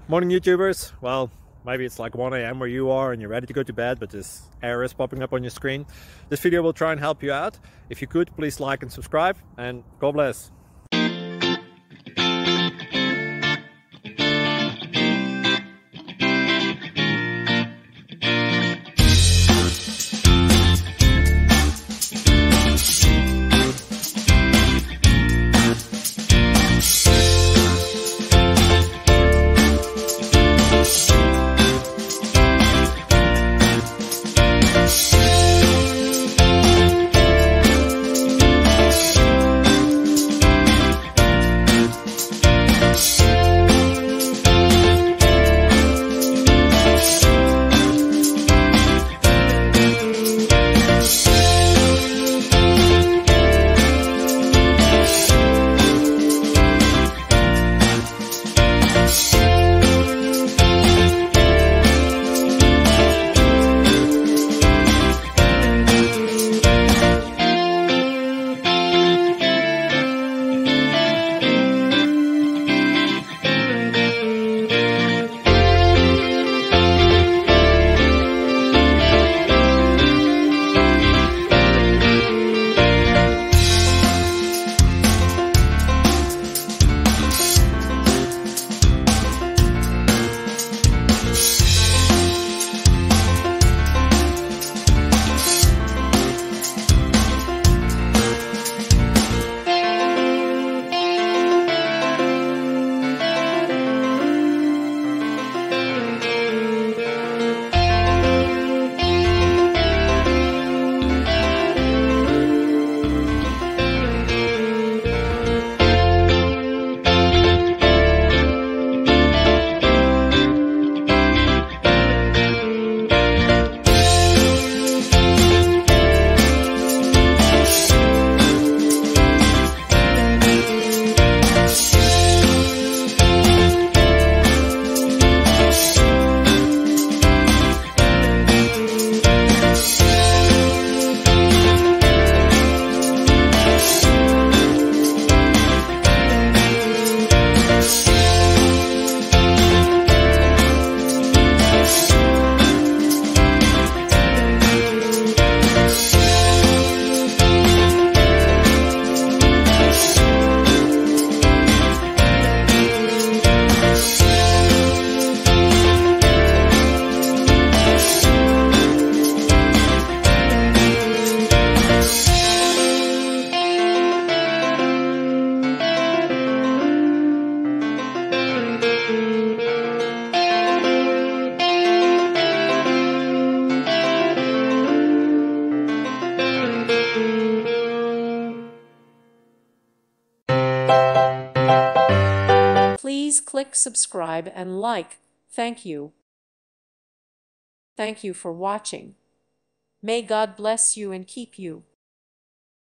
Morning YouTubers. Well, maybe it's like 1 a.m. where you are and you're ready to go to bed, but this error is popping up on your screen. This video will try and help you out. If you could, please like and subscribe, and God bless. Please click subscribe and like. Thank you. Thank you for watching. May God bless you and keep you.